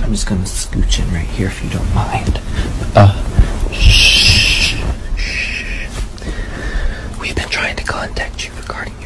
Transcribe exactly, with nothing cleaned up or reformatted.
I'm just gonna scooch in right here if you don't mind. Uh, shh, shh. We've been trying to contact you regarding